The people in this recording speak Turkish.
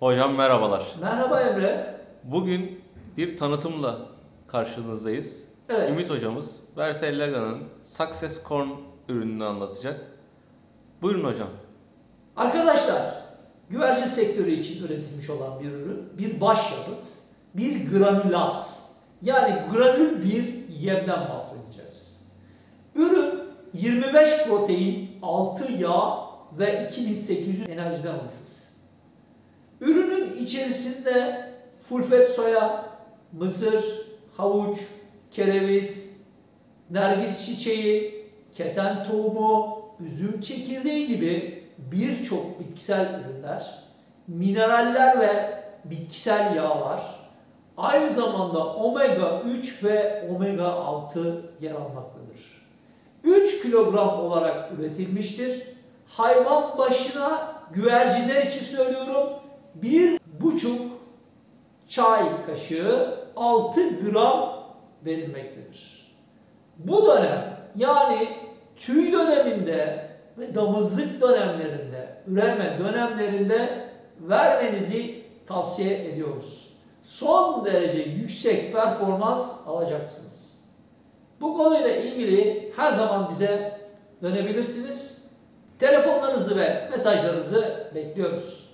Hocam merhabalar. Merhaba Emre. Bugün bir tanıtımla karşınızdayız. Evet. Ümit hocamız Vercellega'nın Success Corn ürününü anlatacak. Buyurun hocam. Arkadaşlar, güvercin sektörü için üretilmiş olan bir ürün, bir başyapıt, bir granülat. Yani granül bir yemden bahsedeceğiz. Ürün 25 protein, 6 yağ ve 2800 enerjiden oluşur. Ürünün içerisinde fulfet soya, mısır, havuç, kereviz, nergis çiçeği, keten tohumu, üzüm çekirdeği gibi birçok bitkisel ürünler, mineraller ve bitkisel yağlar, aynı zamanda omega 3 ve omega 6 yer almaktadır. 3 kilogram olarak üretilmiştir. Hayvan başına güvercinler için söylüyorum 1,5 çay kaşığı 6 gram verilmektedir. Bu dönem yani tüy döneminde ve damızlık dönemlerinde, üreme dönemlerinde vermenizi tavsiye ediyoruz. Son derece yüksek performans alacaksınız. Bu konuyla ilgili her zaman bize dönebilirsiniz. Telefonlarınızı ve mesajlarınızı bekliyoruz.